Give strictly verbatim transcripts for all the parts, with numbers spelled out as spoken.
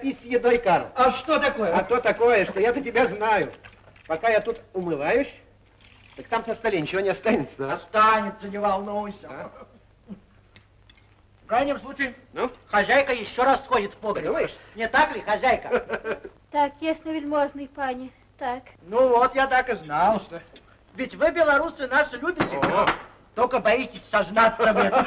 торопись с едой, Карл. А что такое? А то такое, что я-то тебя знаю. Пока я тут умываюсь, так там на столе ничего не останется. А? Останется, не волнуйся. А? В крайнем случае, ну? Хозяйка еще раз сходит в погреб. Думаешь? Не так ли, хозяйка? Так, ясновельможный пани, так. Ну вот, я так и знал, что... Ведь вы, белорусы, нас любите. О. Только боитесь сознаться в этом.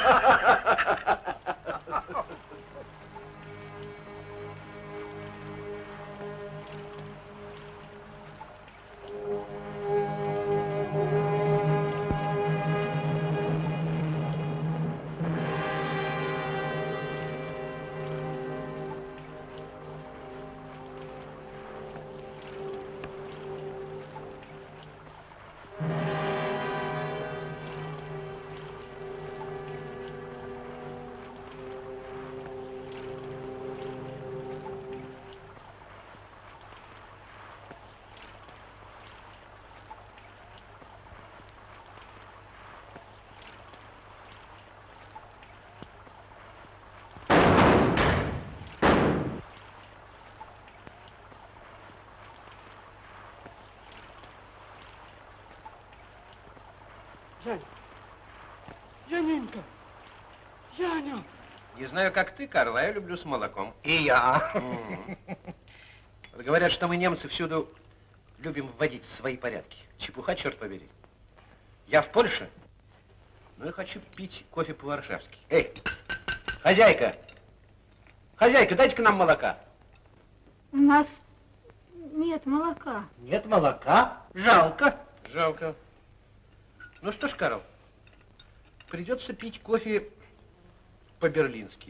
Яня, Янинка, Яня. Не знаю, как ты, Карл, а я люблю с молоком. И я. Говорят, что мы, немцы, всюду любим вводить свои порядки. Чепуха, черт побери. Я в Польше, но я хочу пить кофе по-варшавски. Эй, хозяйка, хозяйка, дайте-ка нам молока. У нас нет молока. Нет молока? Жалко. Жалко. Ну что ж, Карл, придется пить кофе по-берлински.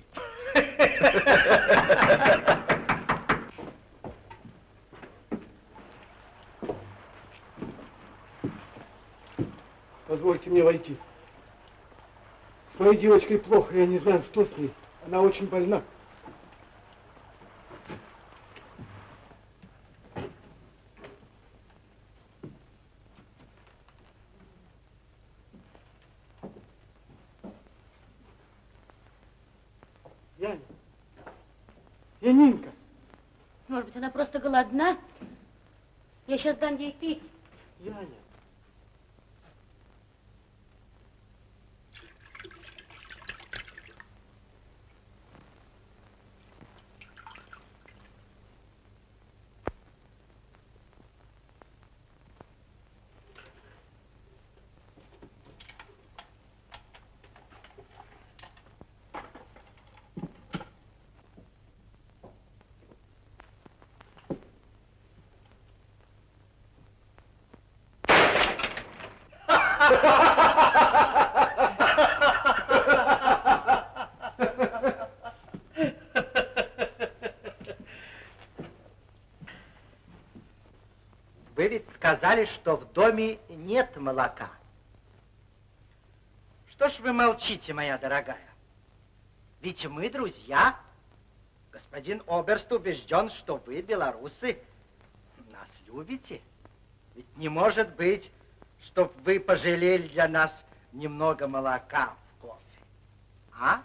Позвольте мне войти. С моей девочкой плохо, я не знаю, что с ней. Она очень больна. Яня. Янинка. Может быть, она просто голодна? Я сейчас дам ей пить. Яня. Вы ведь сказали, что в доме нет молока. Что ж вы молчите, моя дорогая? Ведь мы друзья. Господин Оберст убежден, что вы, белорусы, нас любите. Ведь не может быть, чтоб вы пожалели для нас немного молока в кофе. А?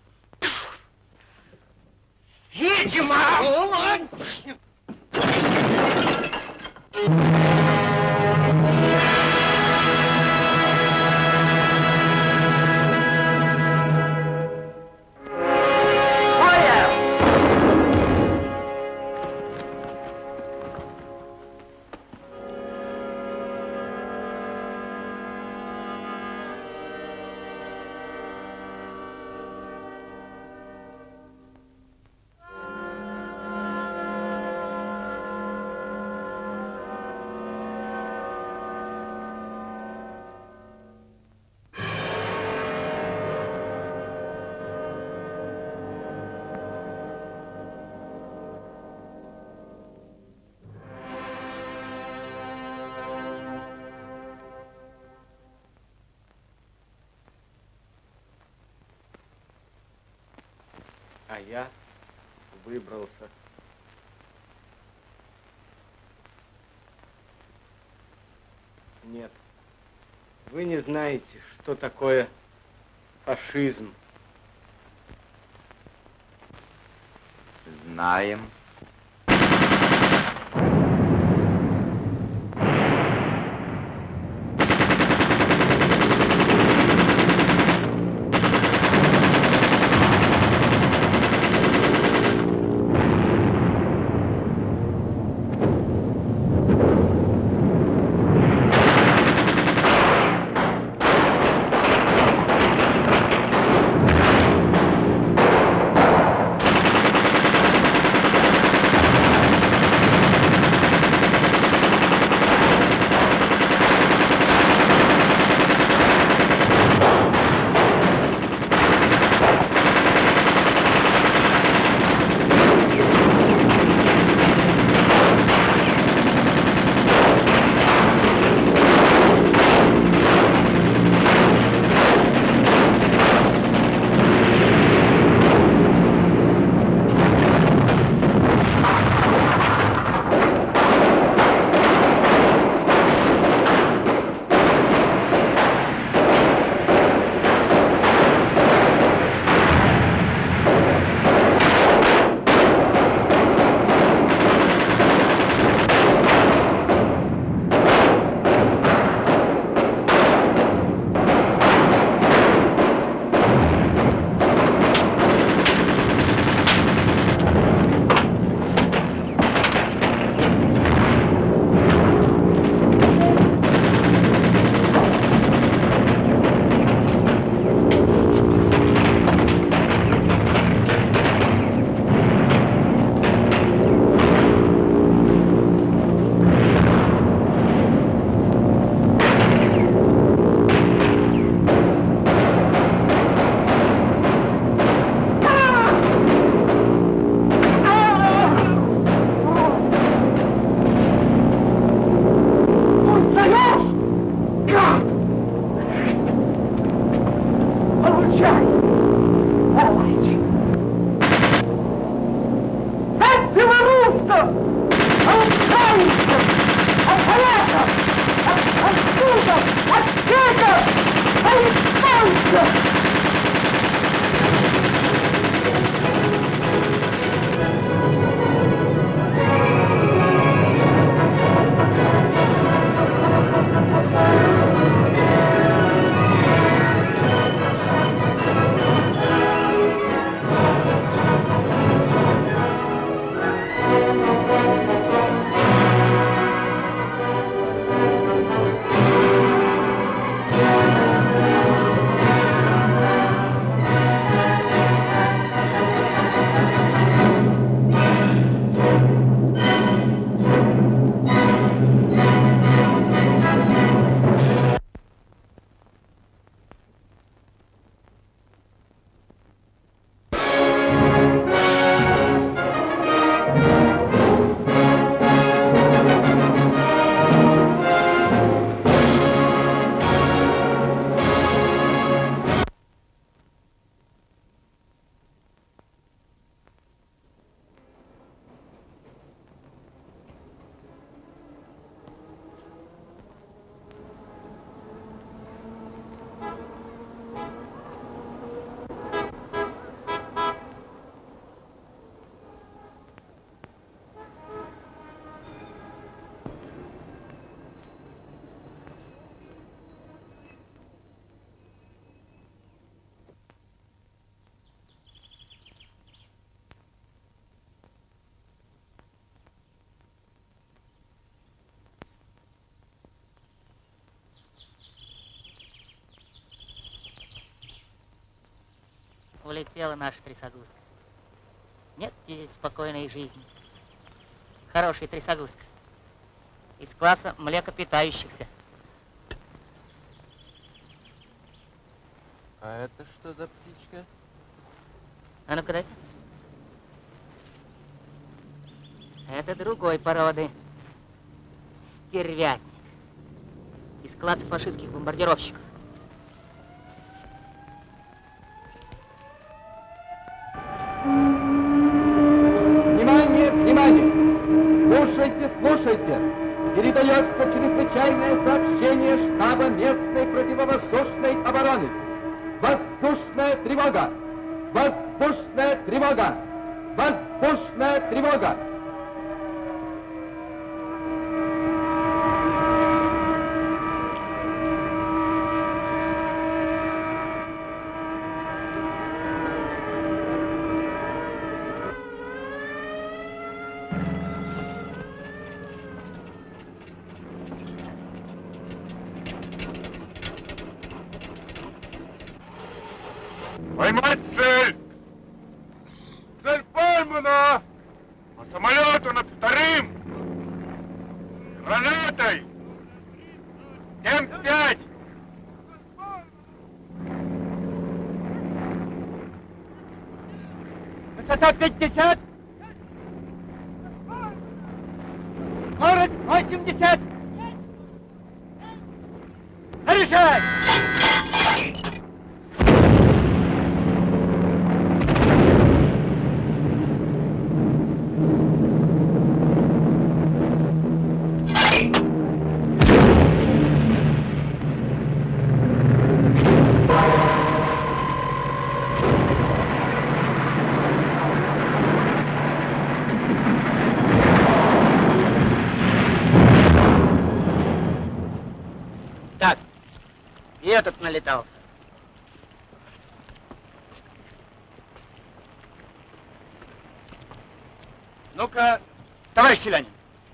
Ведьма! А я выбрался. Нет, вы не знаете, что такое фашизм. Знаем. улетела наша трясогузка. Нет здесь спокойной жизни. Хорошая трясогузка. Из класса млекопитающихся. А это что за птичка? А ну-ка дай. Это другой породы. Стервятник. Из класса фашистских бомбардировщиков. Внимание, внимание! Слушайте, слушайте! Передается чрезвычайное сообщение штаба местной противовоздушной обороны. Воздушная тревога! Воздушная тревога! Воздушная тревога! Поймать цель! Цель поймана! По самолету над вторым! Гранатой! М пять! Высота пятьдесят! Скорость восемьдесят! Заряжай! И этот налетался. Ну-ка, товарищ селянин,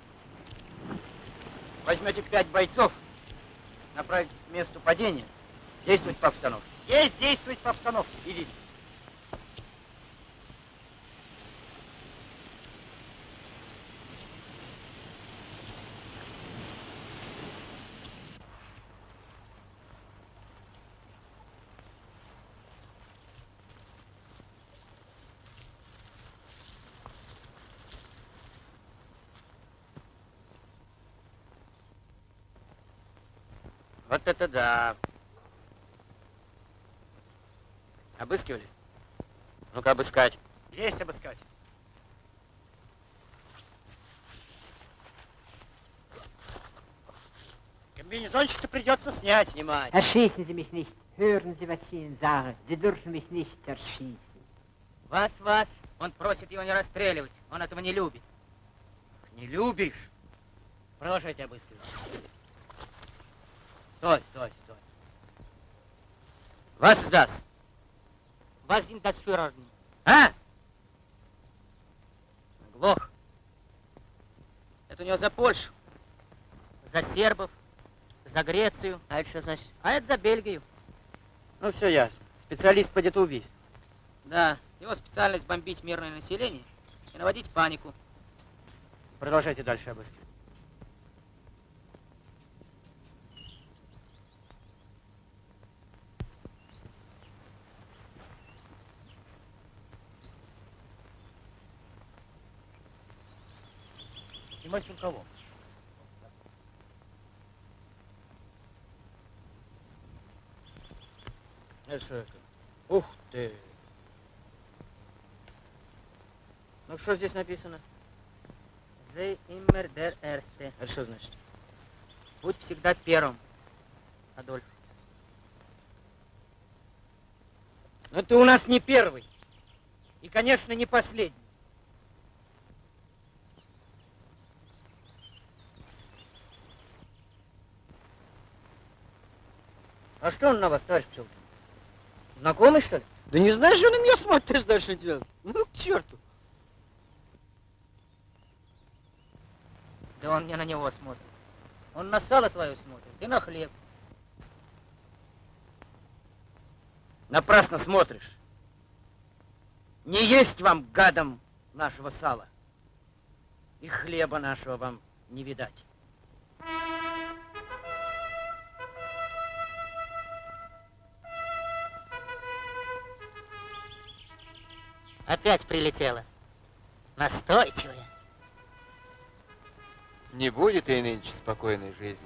возьмете пять бойцов, направитесь к месту падения, действовать по обстановке. Есть действовать по обстановке. Идите. Вот это да. Обыскивали? Ну-ка обыскать. Есть обыскать. Комбинезончик-то придется снять. Снимать. Erschießen Sie mich nicht. Hören Sie, was ich Ihnen sage. Sie dürfen mich nicht erschießen. Вас, вас. Он просит его не расстреливать. Он этого не любит. Не любишь? Продолжайте обыскивать. Стой, стой, стой. Was ist das? Was sind das für Orden? А? Глох. Это у него за Польшу. За сербов. За Грецию. А это что значит? А это за Бельгию. Ну, все ясно. Специалист по детоубийству. Да, его специальность бомбить мирное население и наводить панику. Продолжайте дальше обыскивать. Снимать рукавом. Это что это? Ух ты! Ну что здесь написано? The immer der Erste. Это что значит? Будь всегда первым, Адольф. Но ты у нас не первый. И, конечно, не последний. А что он на вас, товарищ Пчелкин? Знакомый, что ли? Да не знаешь, что на меня смотришь дальше тебя? Ну, к черту. Да он не на него смотрит. Он на сало твое смотрит и на хлеб. Напрасно смотришь. Не есть вам, гадам, нашего сала. И хлеба нашего вам не видать. Опять прилетела. Настойчивая. Не будет и нынче спокойной жизни.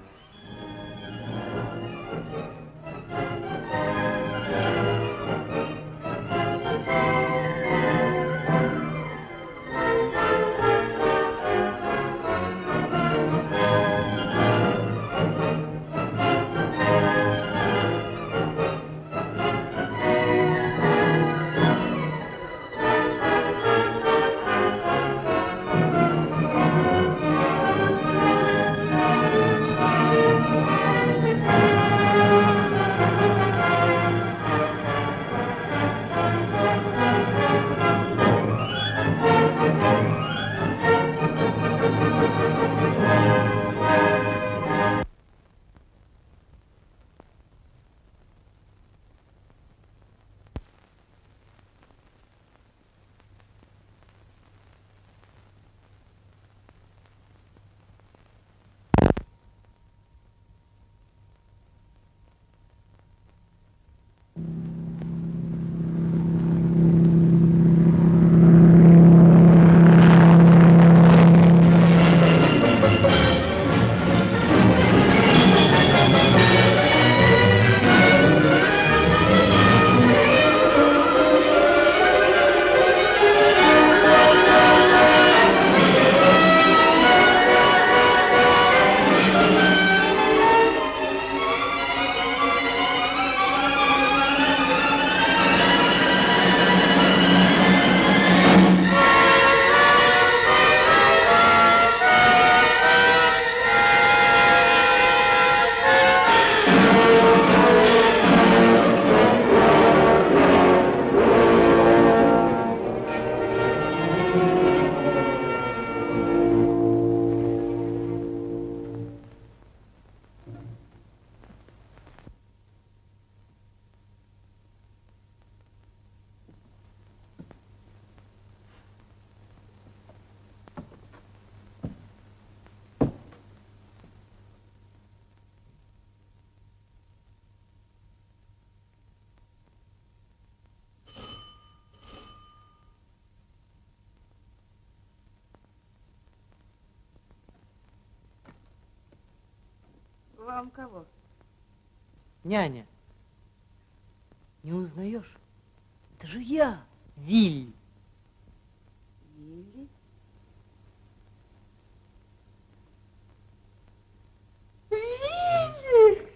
Вам кого? Няня, не узнаешь? Это же я, Вилли. Вилли? Вилли!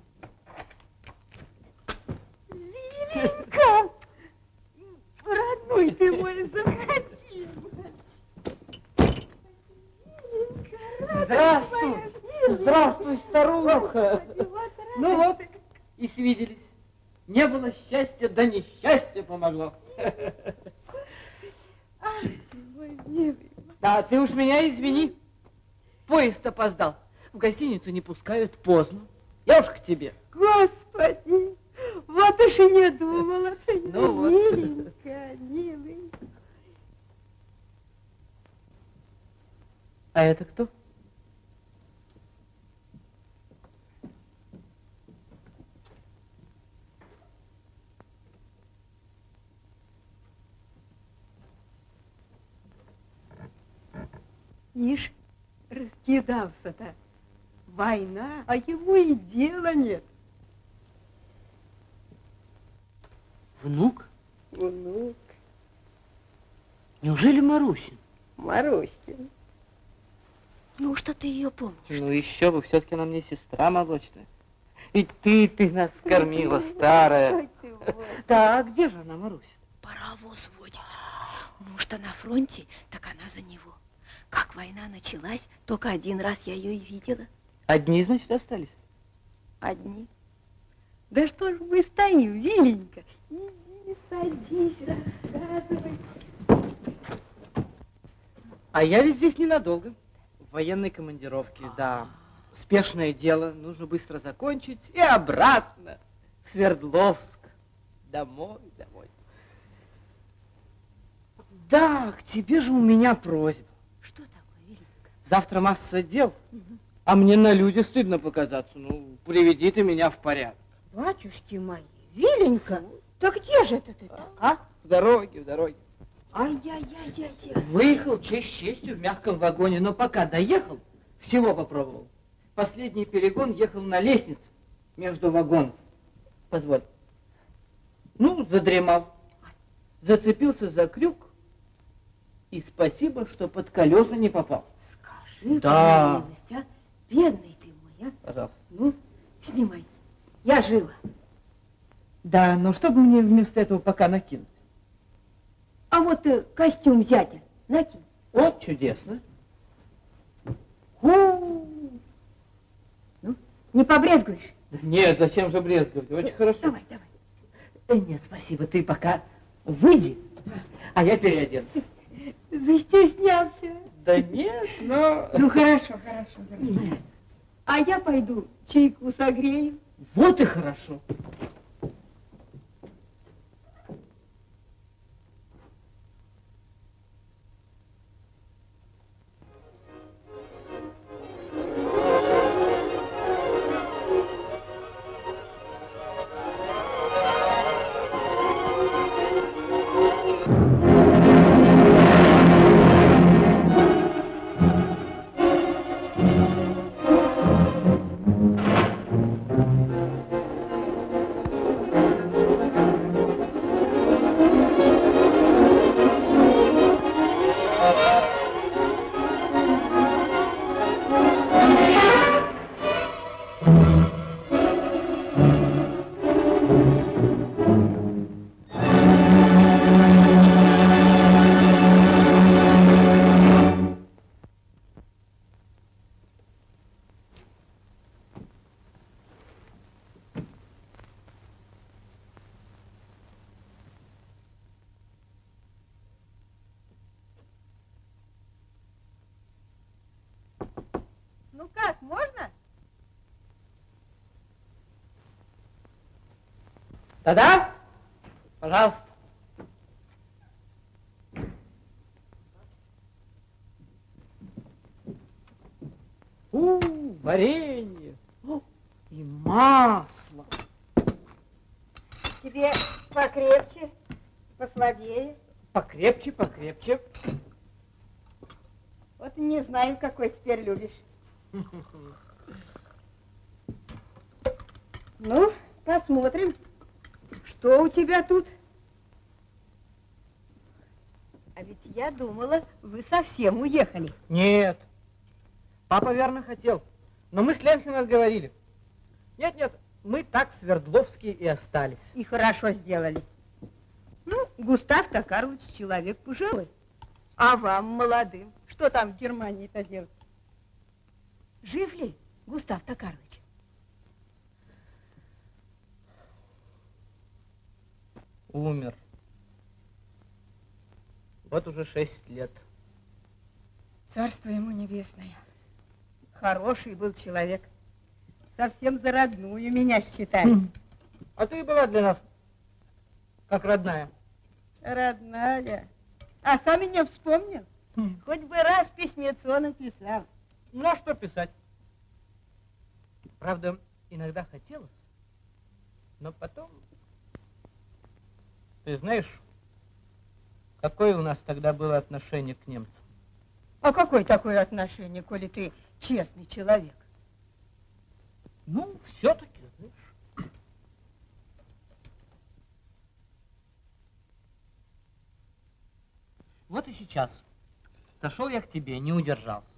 Виленька! Родной ты мой, заходи. Здравствуй! Здравствуй, старуха! Ну вот, и свиделись. Не было счастья, да несчастье помогло. Ах, ты мой милый. Да, ты уж меня извини. Поезд опоздал. В гостиницу не пускают, поздно. Я уж к тебе. Господи, вот уж и не думала. Ты Ну вот. миленькая, милый. А это кто? Ишь, раскидался-то. Война, а ему и дела нет. Внук? Внук. Неужели Марусин? Маруськин. Неужто ты ее помнишь? Ну еще бы, все-таки она мне сестра молочная. И ты, ты нас кормила, старая. Ой, ты мой. Да, а где же она, Маруся? Паровоз водит. Муж-то на фронте, так она за него. Как война началась, только один раз я ее и видела. Одни, значит, остались? Одни. Да что ж мы стоим, Виленька? Иди, садись, рассказывай. А я ведь здесь ненадолго. В военной командировке, да. Спешное дело, нужно быстро закончить и обратно. В Свердловск. Домой, домой. Да, к тебе же у меня просьба. Что такое, Виленька? Завтра масса дел, угу. А мне на люди стыдно показаться. Ну, приведи ты меня в порядок. Батюшки мои, Виленька, да где же это ты так, а? В дороге, в дороге. Ай-яй-яй-яй-яй. Выехал честь честью в мягком вагоне, но пока доехал, всего попробовал. Последний перегон ехал на лестнице между вагонов. Позволь. Ну, задремал. Зацепился за крюк. И спасибо, что под колеса не попал. Скажи, да. Милость, а? Бедный ты мой, а? Пожалуйста. Ну, снимай. Я жива. Да, но что бы мне вместо этого пока накинуть? А вот э, костюм зятя накинь. Вот чудесно. Ху! Ну, не побрезгуешь? Нет, зачем же брезговать? Очень э, хорошо. Давай, давай. Э, нет, спасибо, ты пока выйди, а я переодену. Застеснялся. Да нет, но... Ну, хорошо, хорошо, хорошо. А я пойду чайку согрею. Вот и хорошо. Ну как, можно? Да-да? Пожалуйста. У, варенье. О, и масло. Тебе покрепче, послабее. Покрепче, покрепче. Вот не знаю, какой теперь любишь. Ну, посмотрим, что у тебя тут. А ведь я думала, вы совсем уехали. Нет. Папа верно хотел. Но мы с Ленским разговорили. Нет, нет, мы так в Свердловске и остались. И хорошо сделали. Ну, Густав-то Карлович человек пожилой. А вам, молодым, что там в Германии-то делать? Жив ли Густав Токарович? Умер. Вот уже шесть лет. Царство ему небесное. Хороший был человек. Совсем за родную меня считали. Хм. А ты была для нас как родная. Родная. А сам меня вспомнил. Хм. Хоть бы раз письмецо написал. Ну, а что писать? Правда, иногда хотелось, но потом... Ты знаешь, какое у нас тогда было отношение к немцам? А какое такое отношение, коли ты честный человек? Ну, все-таки, знаешь. Вот и сейчас. Зашел я к тебе, не удержался.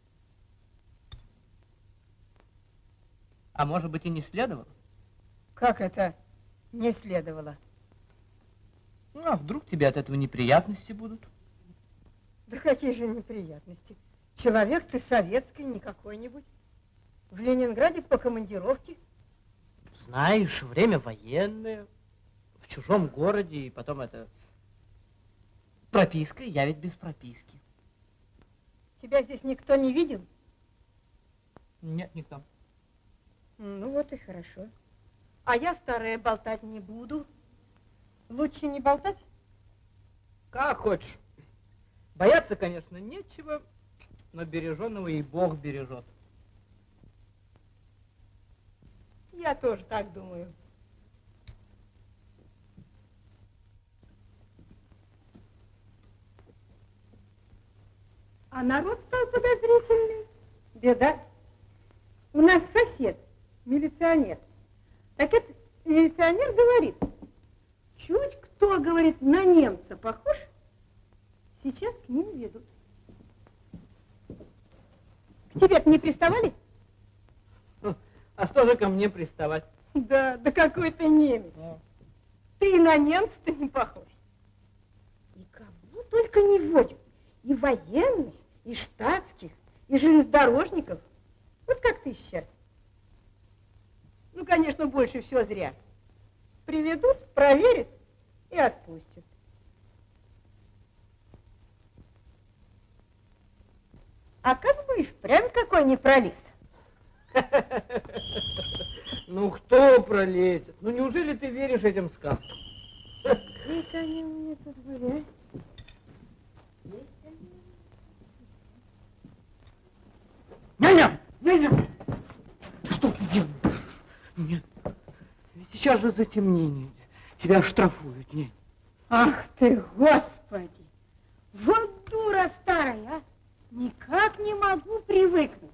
А может быть, и не следовало? Как это не следовало? Ну, а вдруг тебе от этого неприятности будут? Да какие же неприятности? Человек ты советский, не какой-нибудь. В Ленинграде по командировке. Знаешь, время военное, в чужом городе, и потом это... Прописка, я ведь без прописки. Тебя здесь никто не видел? Нет, никто. Ну вот и хорошо. А я, старая, болтать не буду. Лучше не болтать? Как хочешь. Бояться, конечно, нечего, но береженого и Бог бережет. Я тоже так думаю. А народ стал подозрительный. Беда. У нас сосед, милиционер. Так этот милиционер говорит, чуть кто, говорит, на немца похож, сейчас к ним ведут. К тебе-то не приставали? А что же ко мне приставать? Да, да какой ты немец. А. Ты и на немца-то не похож. И кого только не водят. И военных, и штатских, и железнодорожников. Вот как ты сейчас. Ну, конечно, больше все зря. Приведут, проверят и отпустят. А как бы и впрямь какой не пролез. Ну, кто пролезет? Ну, неужели ты веришь этим сказкам? Ведь они мне тут были, а? Няня! Няня! Что ты делаешь? Нет. Сейчас же затемнение. Тебя штрафуют, нет. Ах ты, Господи! Вот дура старая, а! Никак не могу привыкнуть.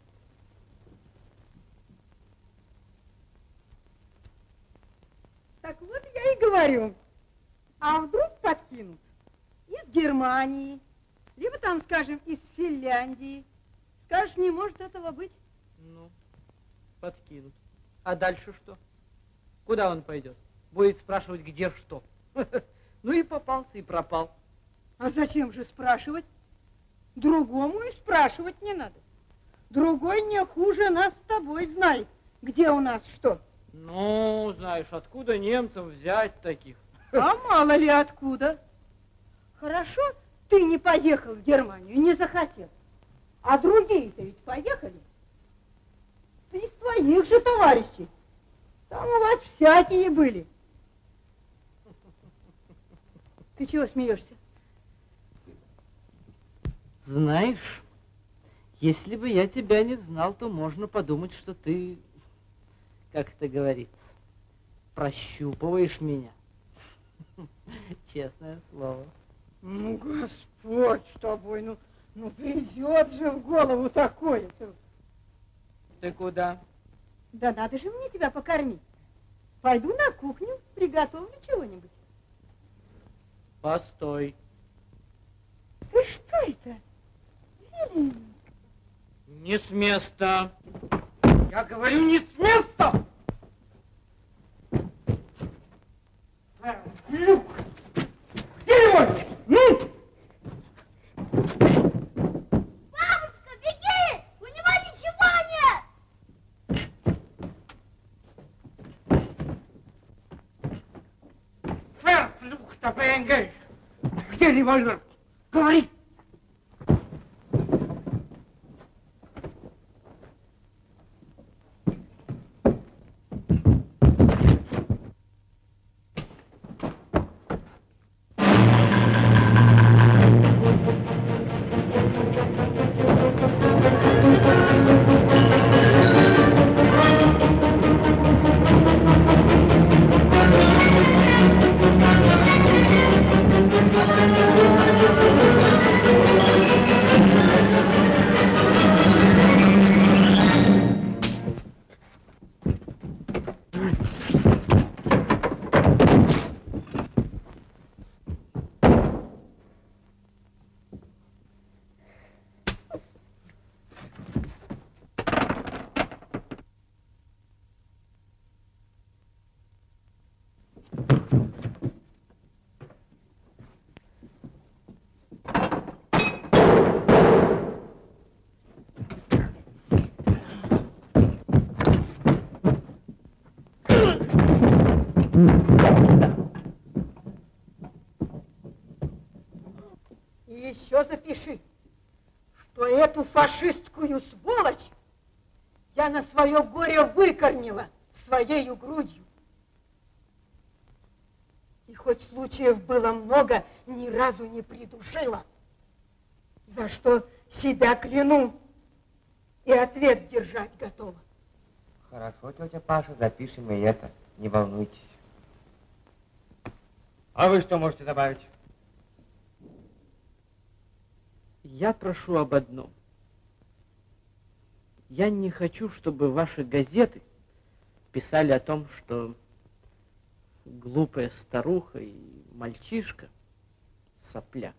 Так вот я и говорю, а вдруг подкинут из Германии, либо там, скажем, из Финляндии. Скажешь, не может этого быть? Ну, подкинут. А дальше что? Куда он пойдет? Будет спрашивать, где что. Ну и попался, и пропал. А зачем же спрашивать? Другому и спрашивать не надо. Другой не хуже нас с тобой знает, где у нас что. Ну, знаешь, откуда немцам взять таких? А мало ли откуда. Хорошо, ты не поехал в Германию, не захотел. А другие-то ведь поехали. Ты из твоих же товарищей. Там у вас всякие были. Ты чего смеешься? Знаешь, если бы я тебя не знал, то можно подумать, что ты, как это говорится, прощупываешь меня. Честное слово. Ну, Господь с тобой, ну, ну придет же в голову такое-то. Ты куда? Да надо же мне тебя покормить. Пойду на кухню, приготовлю чего-нибудь. Постой. Ты что это? Велин. Не с места. Я говорю, не с места! Флюх! Где его? Ну! Бабушка, беги! У него ничего нет! Ферфлюхта, Бенгель! Где револьвер? Говори! И еще запиши, что эту фашистскую сволочь я на свое горе выкормила своею грудью. И хоть случаев было много, ни разу не придушила. за что себя кляну. И ответ держать готова. Хорошо, тетя Паша, запишем и это. Не волнуйтесь. А вы что можете добавить? Я прошу об одном. Я не хочу, чтобы ваши газеты писали о том, что глупая старуха и мальчишка, сопляк,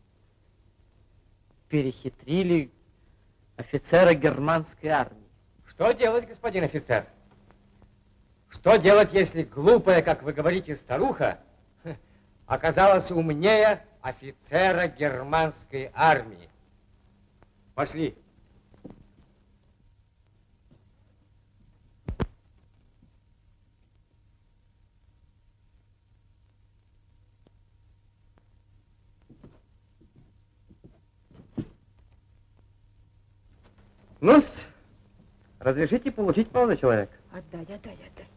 перехитрили офицера германской армии. Что делать, господин офицер? Что делать, если глупая, как вы говорите, старуха оказалась умнее офицера германской армии? Пошли. Ну, разрешите получить, молодой человек? Отдай, отдай, отдай.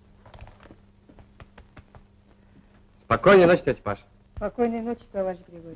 Спокойной ночи, тетя Паша. Спокойной ночи, товарищ Григорьев.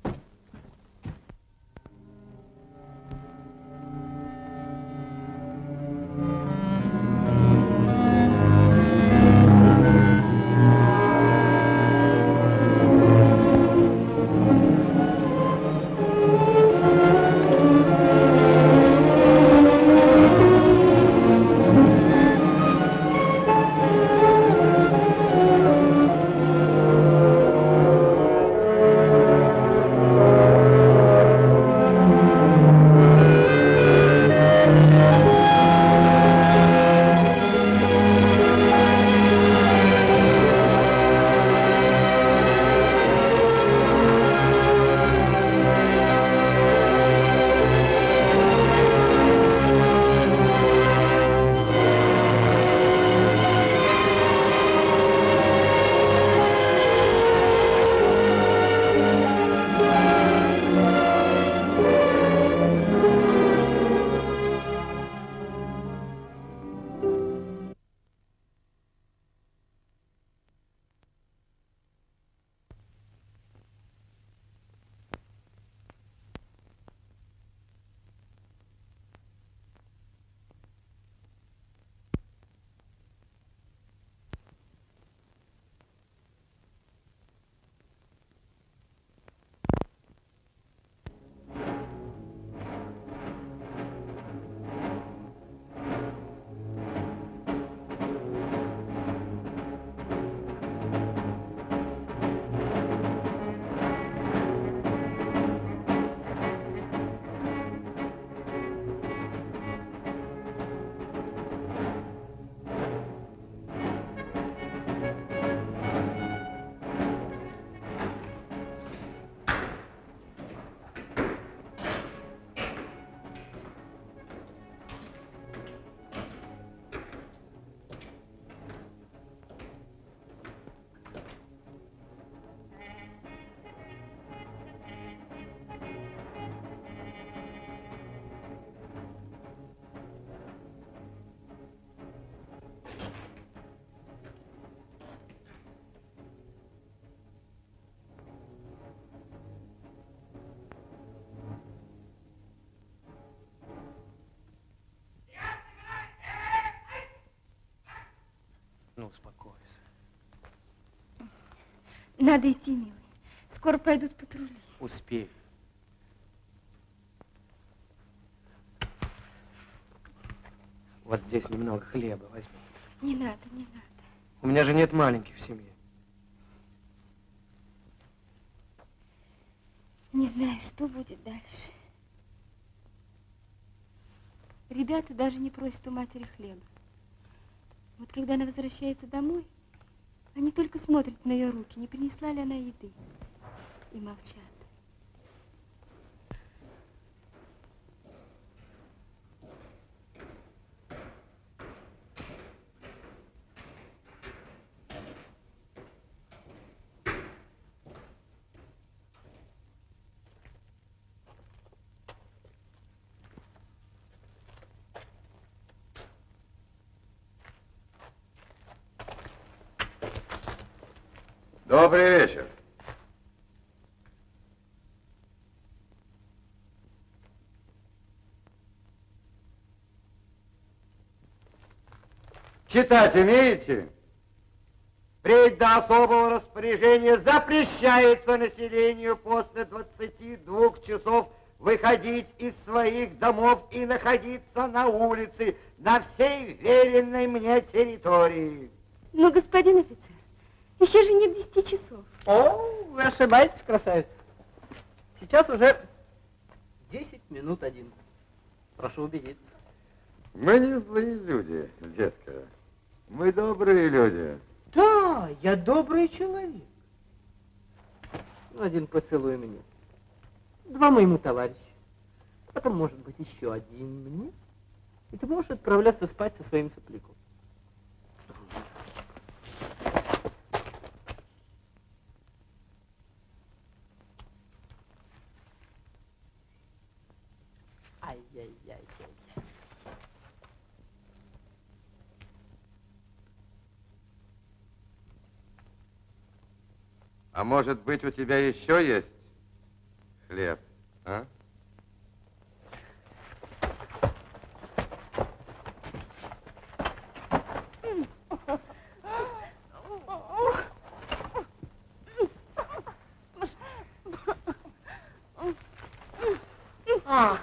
Ну, успокойся. Надо идти, милый. Скоро пойдут патрули. Успею. Вот здесь немного хлеба возьми. Не надо, не надо. У меня же нет маленьких в семье. Не знаю, что будет дальше. Ребята даже не просят у матери хлеба. Вот когда она возвращается домой, они только смотрят на ее руки, не принесла ли она еды, и молчат. Добрый вечер. Читать умеете? Впредь до особого распоряжения запрещается населению после двадцати двух часов выходить из своих домов и находиться на улице на всей веренной мне территории. Но, господин офицер, еще же нет десяти часов. О, вы ошибаетесь, красавица. Сейчас уже десять минут одиннадцать. Прошу убедиться. Мы не злые люди, детка. Мы добрые люди. Да, я добрый человек. Один поцелуй мне. Два моему товарищу. Потом, может быть, еще один мне. И ты можешь отправляться спать со своим сопляком. Ай-яй-яй-яй. А может быть, у тебя еще есть хлеб, а? А.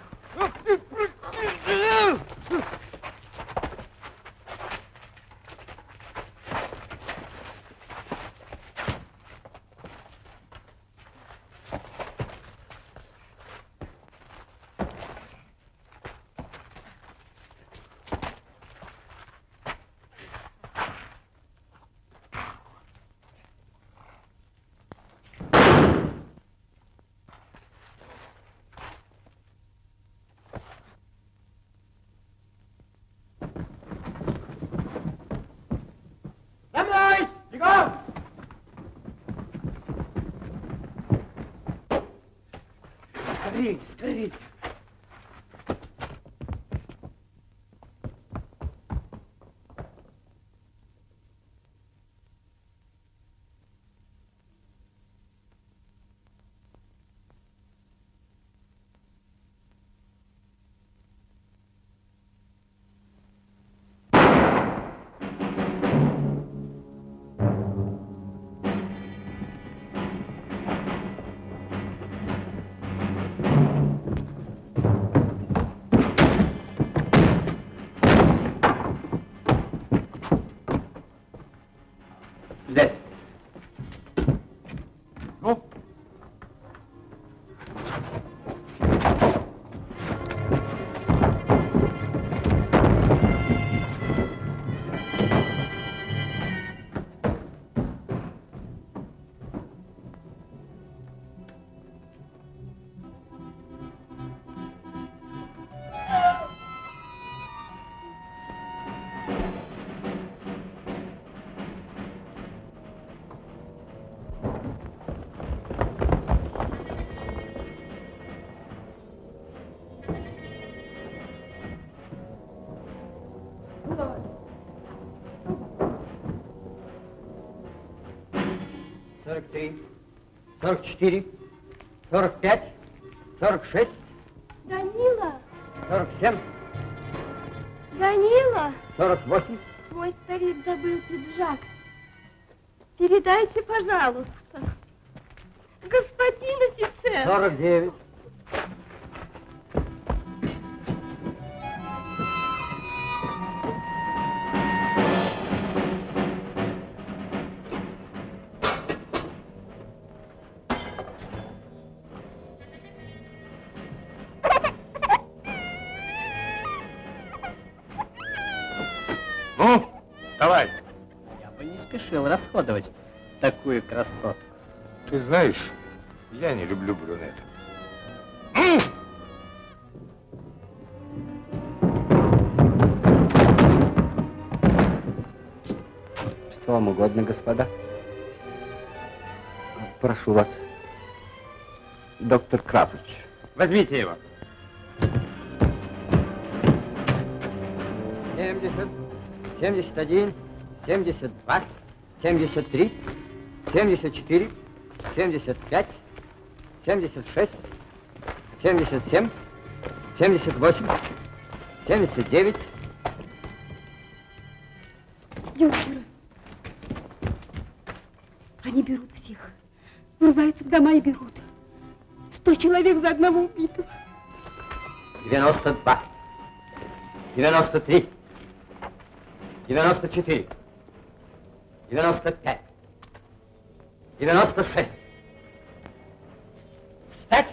Скорей, скорей. сорок три, сорок четыре, сорок пять, сорок шесть, Данила! сорок семь, Данила! сорок восемь. Мой старик забыл пиджак. Передайте, пожалуйста. Господин офицер! сорок девять. Ну, давай. Я бы не спешил расходовать такую красотку. Ты знаешь, я не люблю брюнеток. Что вам угодно, господа? Прошу вас. Доктор Крафович. Возьмите его. семьдесят, семьдесят один, семьдесят два, семьдесят три, семьдесят четыре, семьдесят пять, семьдесят шесть, семьдесят семь, семьдесят восемь, семьдесят девять, Юнкеры. Они берут всех. Врываются в дома и берут. Сто человек за одного убитого. девяносто два. девяносто три. девяносто четыре. девяносто пять. девяносто шесть. Встать!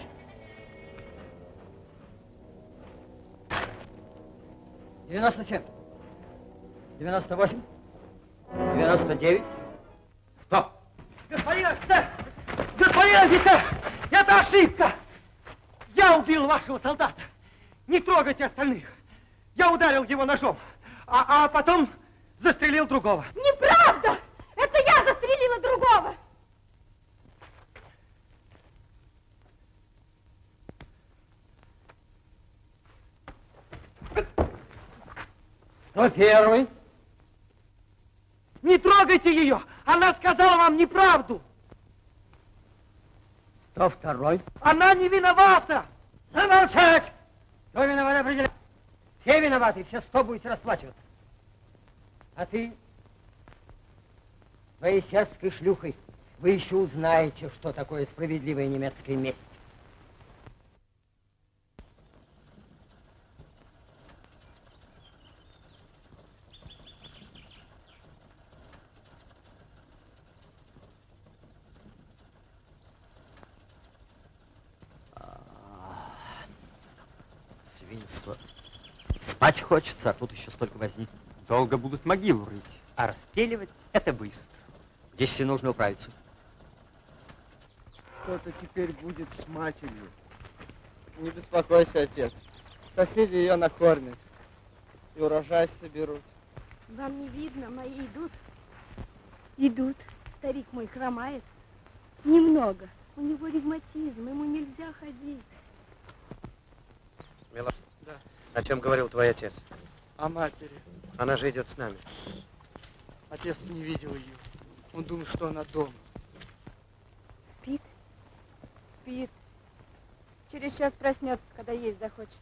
девяносто семь. девяносто восемь. девяносто девять. сто. Господин офицер! Господин офицер! Это ошибка! Я убил вашего солдата! Не трогайте остальных! Я ударил его ножом, а, а потом застрелил другого. Неправда! Это я застрелила другого! сто первый. Не трогайте ее! Она сказала вам неправду! сто второй. Она не виновата! Замолчать! Кто виноват, определяет? Все виноваты, все сто будете расплачиваться. А ты, твоей сербской шлюхой, вы еще узнаете, что такое справедливая немецкая месть. Свинство. Спать хочется, а тут еще столько возни. Долго будут могилу рыть, а расстеливать это быстро. Здесь все нужно управиться. Что-то теперь будет с матерью. Не беспокойся, отец. Соседи ее накормят. И урожай соберут. Вам не видно, мои идут. Идут. Старик мой хромает. Немного. У него ревматизм, ему нельзя ходить. Мила, да. О чем говорил твой отец? О матери. Она же идет с нами. Отец не видел ее. Он думает, что она дома. Спит? Спит. Через час проснется, когда есть захочет.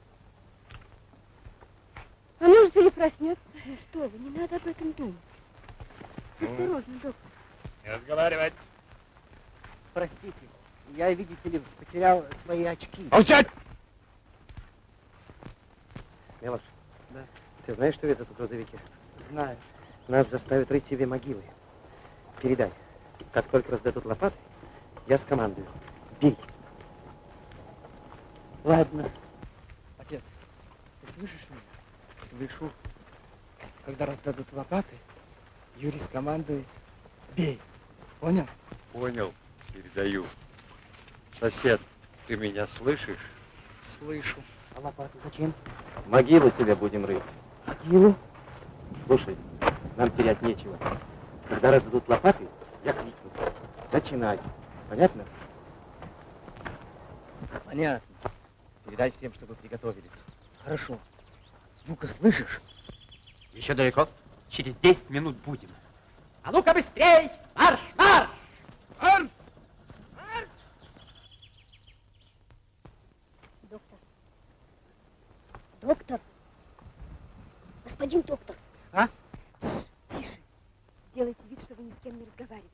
А может, или проснется. Что вы, не надо об этом думать. Осторожно, доктор. Не разговаривать. Простите, я, видите ли, потерял свои очки. Молчать! Милош, да. Ты знаешь, что везут в грузовике? Знаю. Нас заставят рыть себе могилы. Передай, как только раздадут лопаты, я скомандую. Бей. Ладно. Отец, ты слышишь меня? Слышу. Когда раздадут лопаты, Юрий скомандует бей. Понял? Понял. Передаю. Сосед, ты меня слышишь? Слышу. А лопату зачем? Могилу тебе будем рыть. Могилу? Слушай, нам терять нечего. Когда раздадут лопаты, я крикну. Начинай. Понятно? Понятно. Передай всем, чтобы приготовились. Хорошо. Ну-ка, слышишь? Еще далеко? Через десять минут будем. А ну-ка быстрей! Марш, марш! Марш! Доктор. Доктор. Господин доктор. А? Тише. Сделайте вид, что вы ни с кем не разговариваете.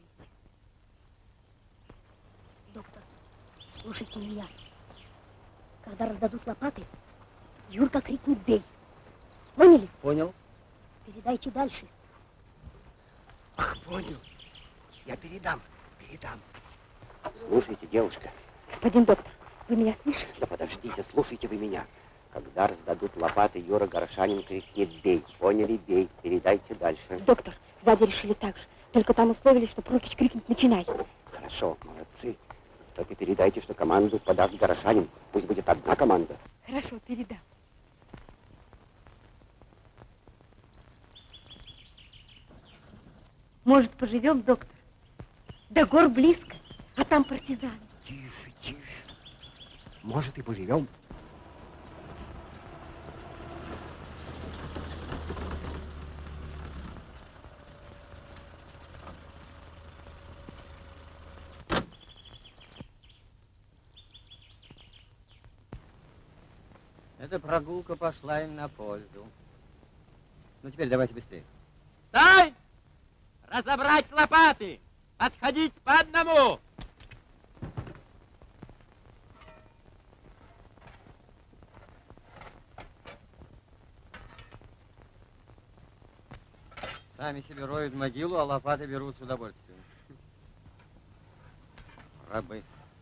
Доктор, слушайте меня. Когда раздадут лопаты, Юрка крикнет «бей». Поняли? Понял. Передайте дальше. Ах, понял. Я передам, передам. Слушайте, девушка. Господин доктор, вы меня слышите? Да подождите, слушайте вы меня. Когда раздадут лопаты, Юра Горошанин крикнет «бей». Поняли? Бей. Передайте дальше. Доктор, сзади решили так же. Только там условились, что Прокич крикнет «начинай». Хорошо, молодцы. Только передайте, что команду подаст Горошанин. Пусть будет одна команда. Хорошо, передам. Может, поживем, доктор? До гор близко, а там партизаны. Тише, тише. Может, и поживем. Эта прогулка пошла им на пользу. Ну, теперь давайте быстрее. Стой! Разобрать лопаты! Подходить по одному! Сами себе роют могилу, а лопаты берут с удовольствием. Рабы.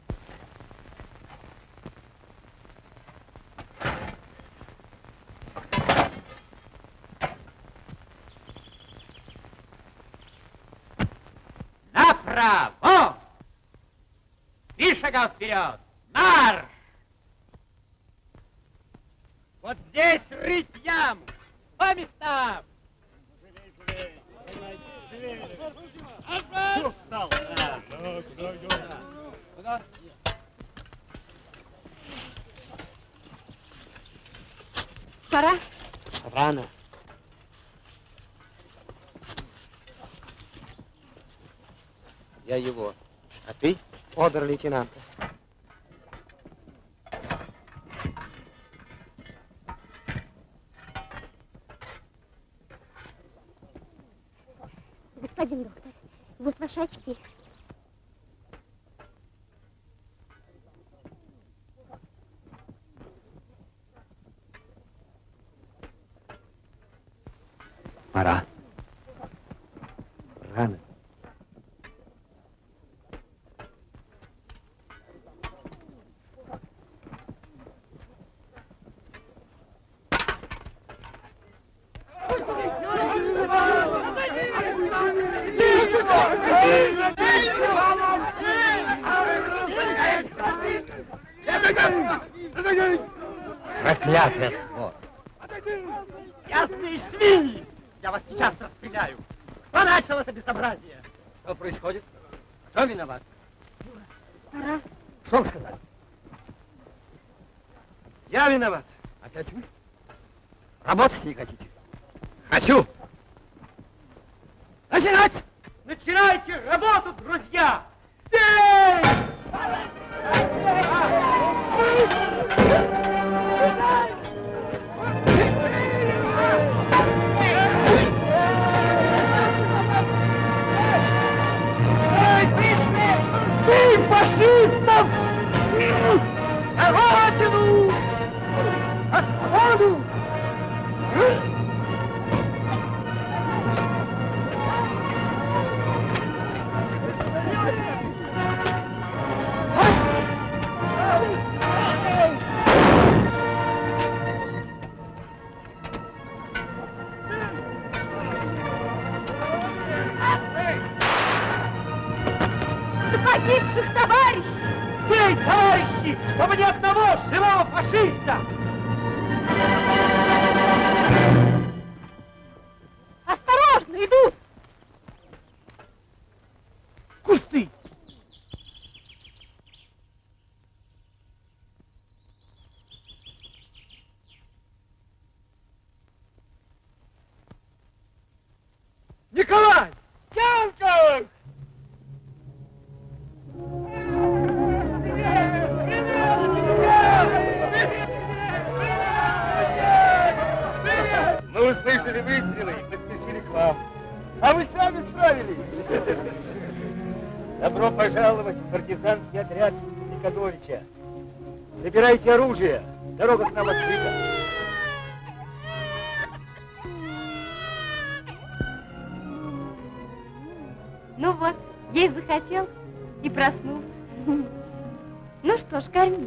Направо! Три шага вперед! Марш! Вот здесь рыть яму! По местам! Пора? Рано. Я его. А ты? Обер-лейтенанта. Господин доктор, вот ваши очки. Пора. Рано. Проклятая сволочь! Ясные свиньи! Я вас сейчас расстреляю! Кто начал это безобразие? Что происходит? Кто виноват? Пора. Что вы сказали? Я виноват. Опять вы? Работать не хотите? Хочу! Начинать! Начинайте работу, друзья! Эй! Бей фашистов! На родину! На свободу! Погибших товарищей! Бей, товарищи, чтобы ни одного живого фашиста! Осторожно, идут! Кусты! Николай! Янка! Мы услышали выстрелы и поспешили к вам. А вы сами справились. Добро пожаловать в партизанский отряд Никодовича. Собирайте оружие. Дорога к нам открыта. Ну вот, есть захотел и проснулся. Ну что ж, корми.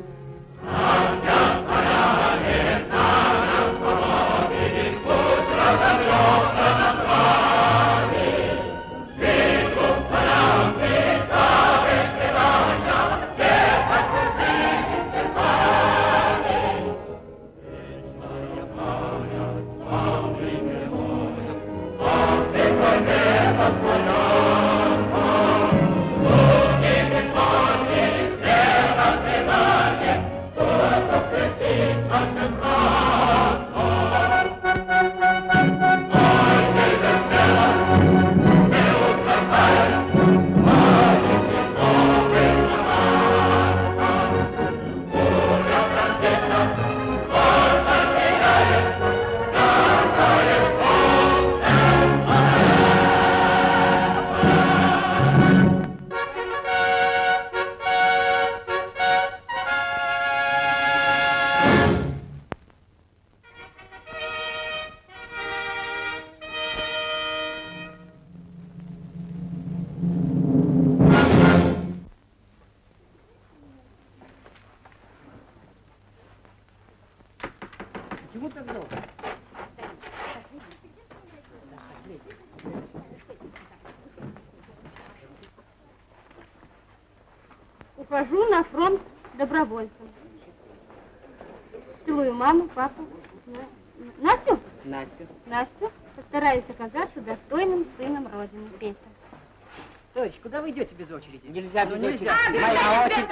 Ухожу на фронт добровольцем. Целую маму, папу, На- Настю? Настю. Настю. Постараюсь оказаться достойным сыном Родины. Петя. Товарищ, куда вы идете без очереди? Нельзя Ну, без нельзя. очереди. Моя очередь,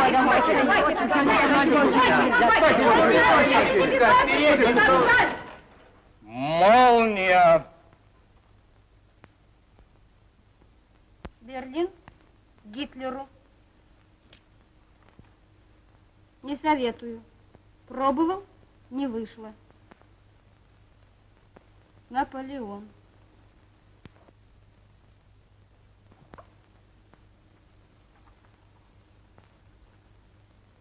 моя очередь. Молния! Берлин. Гитлеру. Не советую. Пробовал, не вышло. Наполеон.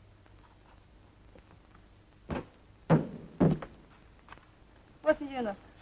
После девяностых.